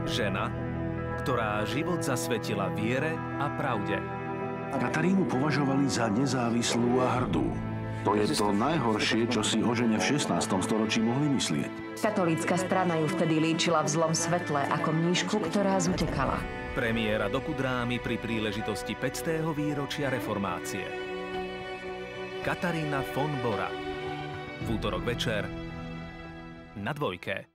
Žena, ktorá život zasvetila viere a pravde. Katarínu považovali za nezávislú a hrdú. To je to najhoršie, čo si o žene v 16. storočí mohli myslieť. Katolícka strana ju vtedy líčila v zlom svetle ako mníšku, ktorá zutekala. Premiéra dokudrámy pri príležitosti 500. výročia reformácie. Katarína von Bora. V útorok večer na Dvojke.